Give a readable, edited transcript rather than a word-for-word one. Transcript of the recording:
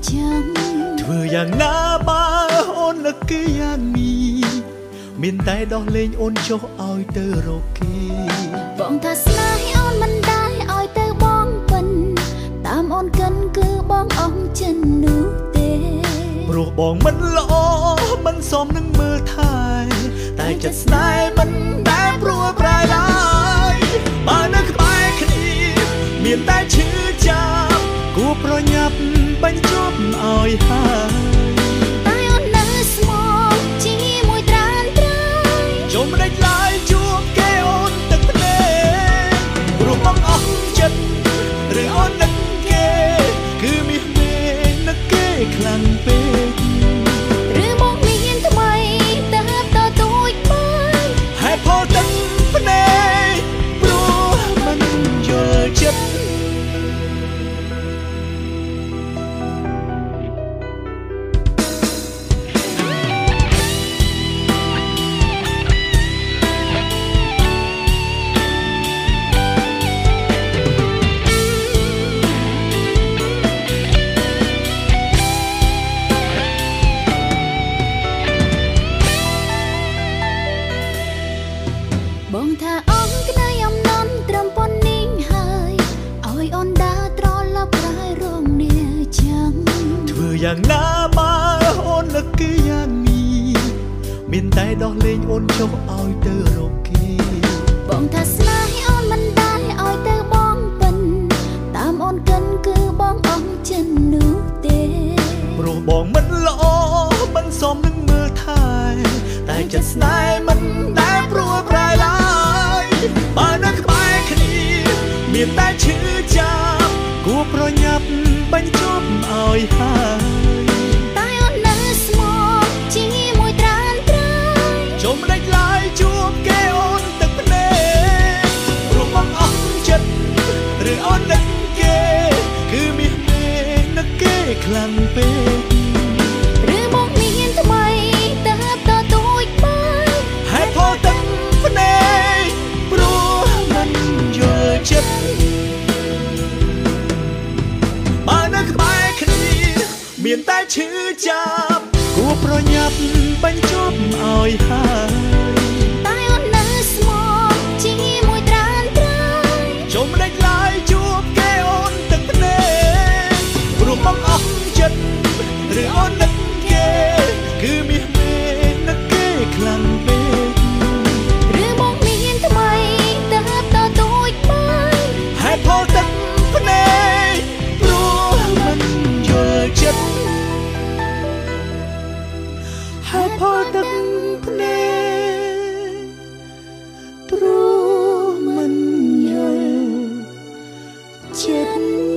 ចឹងធ្វើយ៉ាងណាបើអូននឹកគេយ៉ាងនេះមានតែដោះលែងអូនចុះឲ្យទៅរកគេបងថាស្នេហ៍អូនមិនដែលឲ្យទៅបងពិនតាមអូនកិនគឺបងអស់ចិននោះទេព្រោះបងមិនល្អមិនសមនឹងមើលថែតែចិត្តស្នេហ៍មិនដែលព្រួយប្រែឡើយបើនៅក្បែរគ្នាមានតែឈឺចាប់គួរប្រញាប់បញ្ចប់ឲ្យហើយតែអូននៅស្មោកជាមួយត្រានត្រៃចុំដេចឡើយជួបគេអូនទឹកភ្នែកព្រោះបងអស់ចិត្តឬអូននឹកគេគឺមានមេនឹកគេខ្លាំងពេកឬមកមានថ្មីទៅតទូចបានហេតុផលទឹកភ្នែកព្រោះមិនយល់ចិត្តបងថាអងក្ដីអំណន់ត្រឹមប៉ុណ្នេះហើយឲ្យអូនដើរត្រឡប់ក្រោយរងនាចឹងធ្វើយ៉ាងណាបើអូននឹកគេយ៉ាងនេះមានតែដោះលែងអូនចុះឲ្យទៅរកគេបងថាស្នេហ៍អូនមិនដែលឲ្យទៅបងពិនតាមអូនកិនគឺបងអស់ចិននោះទេព្រោះបងមិនល្អមិនសមនឹងមើលថែតែចិត្តស្នេហ៍មិនដែលព្រួយប្រែឡើយបើនៅក្បែរគ្នាមានតែឈឺចាប់គួរប្រញាប់បញ្ចប់ឲ្យហើយតែអូននៅស្មោកជាមួយត្រានត្រៃចុំដេចឡើយជួបគេអូនទឹកភ្នែកព្រោះបងអស់ចិត្តឬអូននឹកគេគឺមានមេនឹកគេខ្លាំងពេកឬមកមានថ្មីទៅតទូចបានហេតុផលទឹកភ្នែកព្រោះមិនយល់ចិត្តបើនៅក្បែរគ្នាមានតែឈឺចាប់គួរប្រញាប់បញ្ចប់ឲ្យហើយតែអូននៅស្មោកជាមួយត្រានត្រៃចុំដេចឡើយជួបគេអូនទឹកភ្នែកព្រោះបងអស់ចិត្តឬអូននឹកគេគឺមានមេនឹកគេខ្លាំងពេកឬមកមានថ្មីទៅតទូចបានហេតុផលទឹកភ្នែកព្រោះមិនយល់ចិត្តហេតុផលទឹកភ្នែកព្រោះមិនយល់ចិត្ត